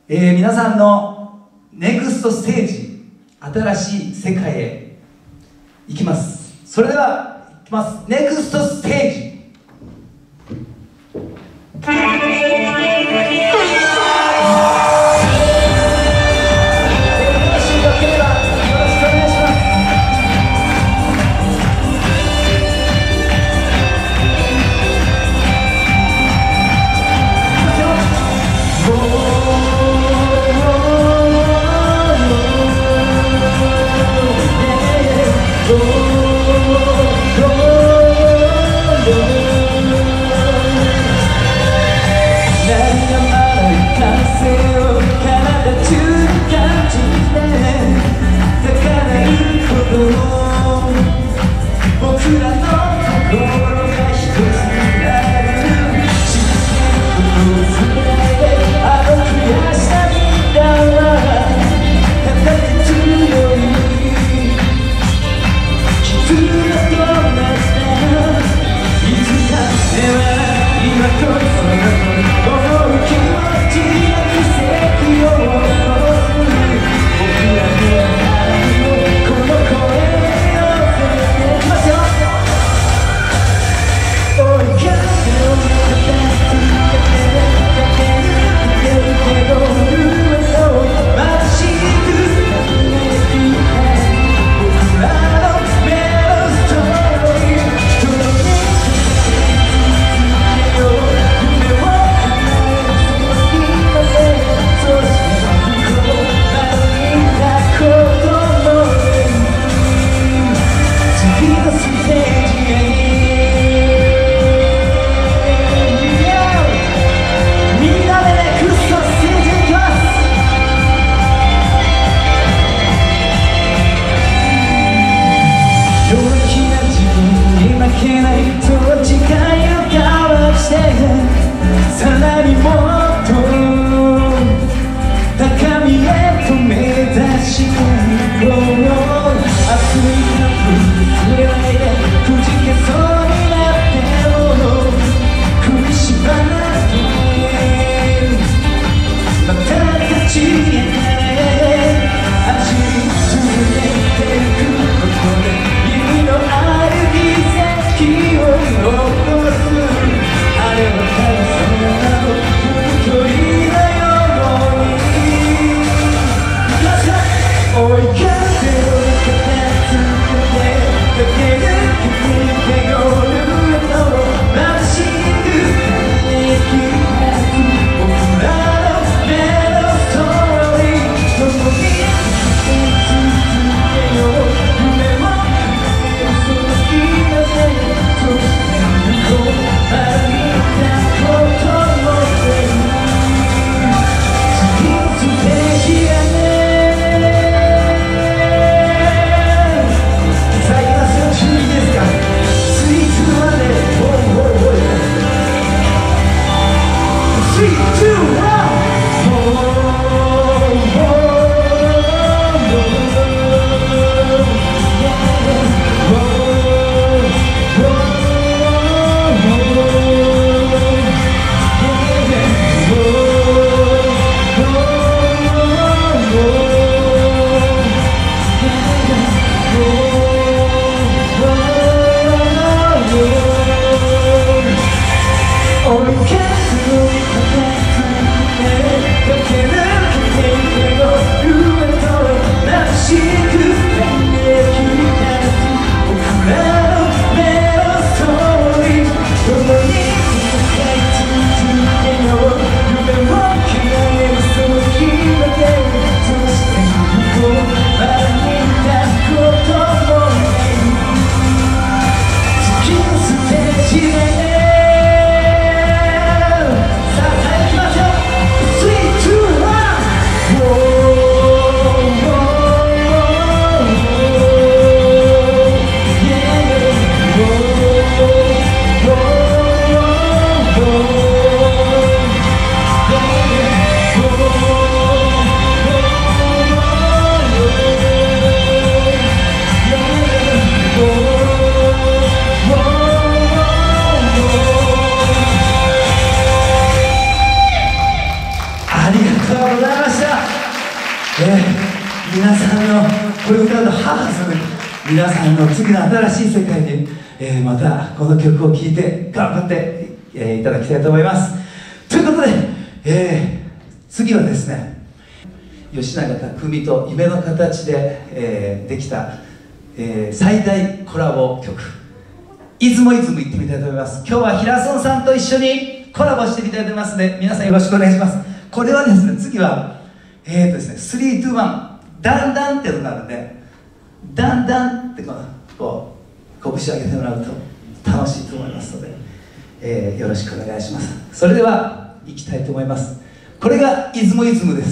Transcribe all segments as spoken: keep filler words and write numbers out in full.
えー、皆さんのネクストステージ、新しい世界へ行きます。それでは行きます。ネクストステージ。Oh とうございました。えー、皆さんのこれを歌うとハーする皆さんの次の新しい世界に、えー、またこの曲を聴いて頑張って、えー、いただきたいと思います。ということで、えー、次はですね、吉永匠と夢の形で、えー、できた、えー、最大コラボ曲「出雲イズム」行ってみたいと思います。今日は平園さんと一緒にコラボしてみたいと思いますので、皆さんよろしくお願いします。これはですね、次はえーとですね、スリー、ツー、ワン、ダンダンっていうのがあるんで、ダンダンってこう、こう拳を上げてもらうと楽しいと思いますので、えー、よろしくお願いします。それでは行きたいと思います。これが出雲イズムです。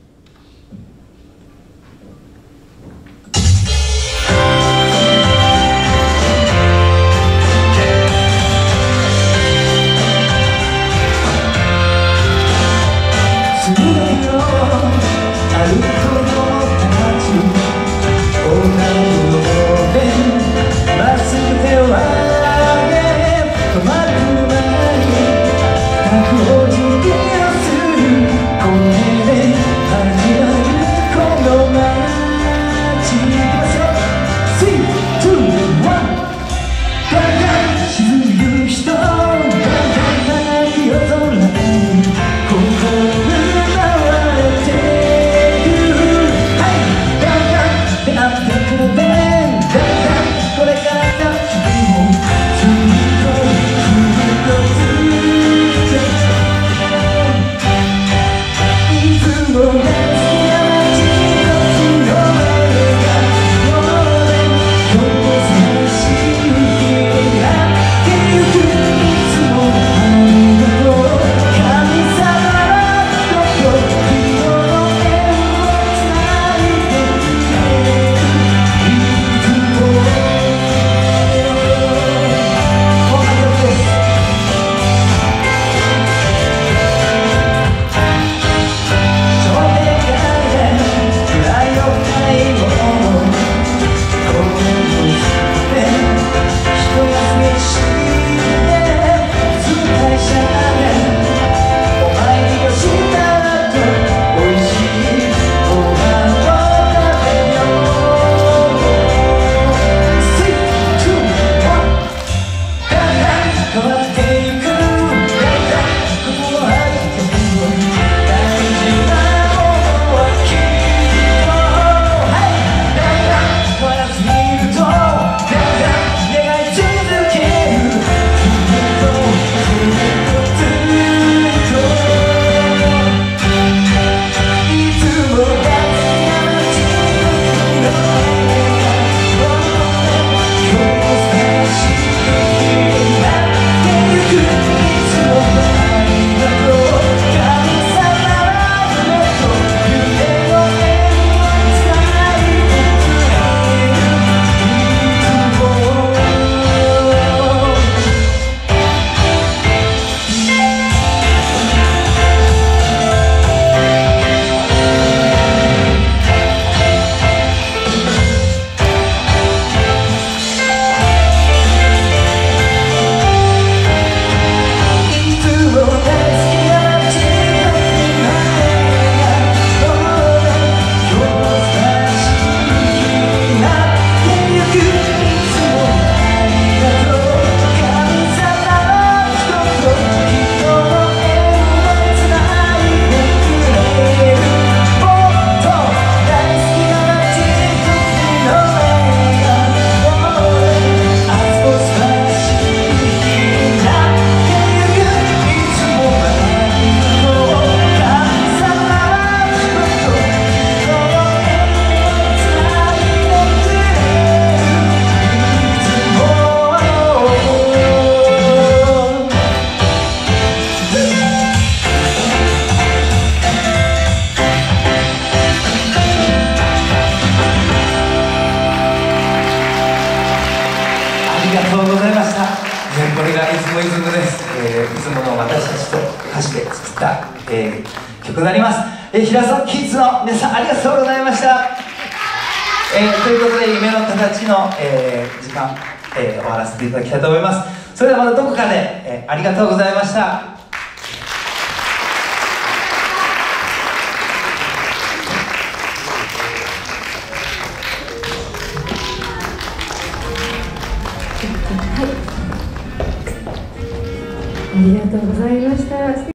これが出雲イズムです。えー、出雲の私たちと歌詞で作った、えー、曲になります。えー、平園キッズの皆さんありがとうございました。えー、ということで夢の形の、えー、時間、えー、終わらせていただきたいと思います。それではまたどこかで、えー、ありがとうございました。 ありがとうございました。